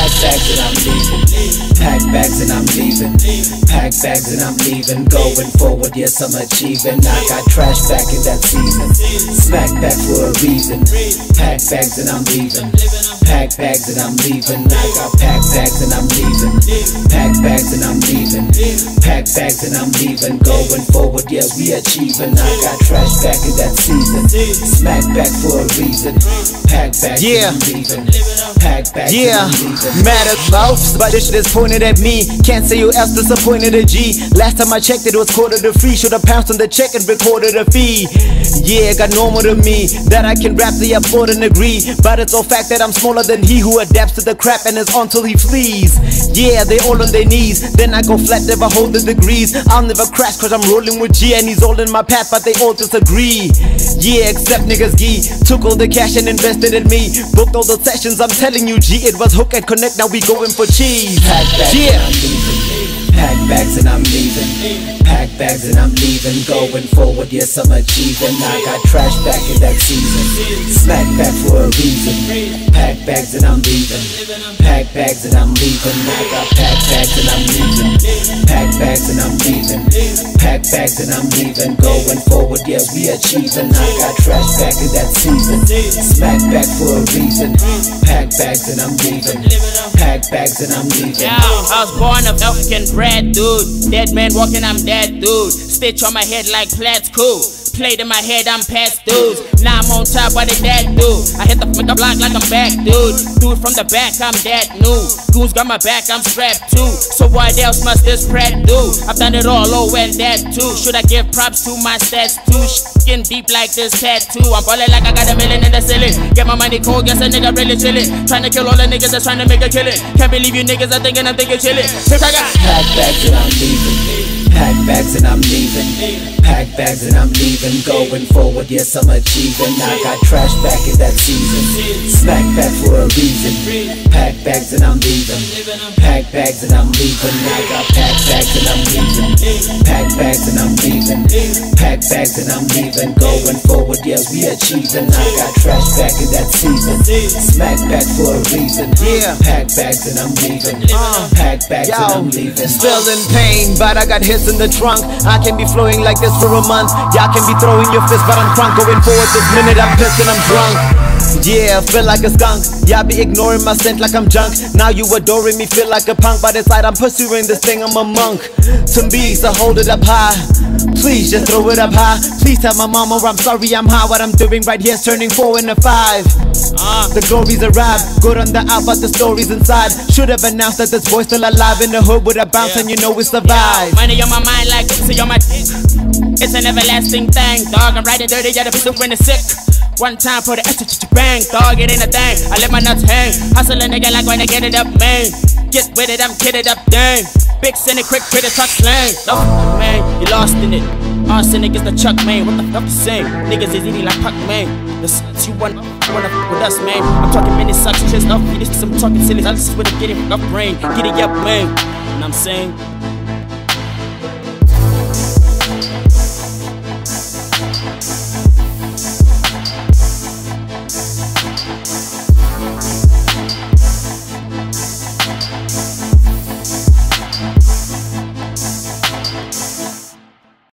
pack bags and I'm leaving. Pack bags and I'm leaving. Pack bags and I'm leaving. Going forward, yes I'm achieving. I got trash back in that season. Smack back for a reason. Pack bags and I'm leaving. Pack bags and I'm leaving. I got pack bags and I'm leaving. Pack bags and I'm leaving. Pack bags and I'm leaving. Going forward, yeah we achieving. I got trash back in that season. Smack back for a reason. Pack bags and I'm leaving. Pack bags and I'm leaving. Mad at mouths, but this shit is pointed at me. Can't say you else disappointed a G. Last time I checked it was quarter to free. Should've pounced on the check and recorded a fee. Yeah, got normal to me that I can rap, the applaud and agree. But it's all fact that I'm smaller than he who adapts to the crap and is on till he flees. Yeah, they all on their knees. Then I go flat, never hold the degrees. I'll never crash cause I'm rolling with G and he's all in my path, but they all disagree. Yeah, except niggas G took all the cash and invested in me. Booked all the sessions, I'm telling you G, it was hook and connect, now we going for cheese. Pack bags and I'm leaving. Pack bags and I'm leaving. Pack bags and I'm leaving. Going forward, yes I'm achieving. I got trash back in that season. Smack back for a reason. Pack bags and I'm leaving. Pack bags and I'm leaving. I got pack bags and I'm leaving. Pack bags and I'm leaving. Pack bags and I'm leaving. Going forward, yeah we achieving. I got trash back in that season. Smack back for a reason. Pack bags and I'm leaving. Pack bags and I'm leaving. Yeah, I was born of African bread, dude. Dead man walking, I'm dead, dude. Stitch on my head like plaid's cool. Played in my head, I'm past dudes. Now I'm on top, what did that do? I hit the block like I'm back, dude. Dude from the back, I'm that new. Goons got my back, I'm strapped too. So what else must this prat do? I've done it all, oh and that too. Should I give props to my stats too? Skin deep like this tattoo. I'm ballin' like I got $1 million in the ceiling. Get my money cold, guess a nigga really chillin'. Tryna kill all the niggas that's tryna make a killing. Can't believe you niggas are thinking I'm thinking chillin'. Pack bags and I'm leaving. Pack bags and I'm leaving. Pack bags and I'm leaving. Going forward, yes I'm achieving. I got trash back in that season. Smack back for a reason. Pack bags and I'm leaving. Pack bags and I'm leaving. I got pack bags and I'm leaving. Pack bags and I'm leaving. Pack bags and I'm leaving. Going forward, yeah we achieving. I got trash back in that season. Smack back for a reason. Pack bags and I'm leaving. Pack bags and I'm leaving. Still in pain, but I got hits in the trunk. I can be flowing like this for a month. Y'all can be throwing your fist, but I'm crunk. Going forward this minute, I'm pissed and I'm drunk. Yeah, feel like a skunk. Y'all be ignoring my scent like I'm junk. Now you adoring me, feel like a punk. But inside I'm pursuing this thing, I'm a monk. To me, so hold it up high. Please just throw it up high. Please tell my mama I'm sorry I'm high. What I'm doing right here is turning 4 into 5. The glories arrived, good on the out, but the story's inside. Should've announced that this boy's still alive in the hood with a bounce, and you know we survived. Money on my mind like pussy on my dick. It's an everlasting thing, dog. I'm riding dirty, yeah, the bitch when it's sick. One time for the bang, dog, it ain't a thing. I let my nuts hang. Hustle a nigga like when I get it up, man. Get with it, I'm kitted up, dang. Big cynic, quick critter, truck slang. Oh, man, you lost in it. R-Senic is the chuck, man. What the fuck you saying? Niggas is eating like puck, man. The sucks you wanna with us, man. I'm talking many sucks, chest off. This is some talking silly. I just wanna get it up brain. Get it up, man. You know what I'm saying?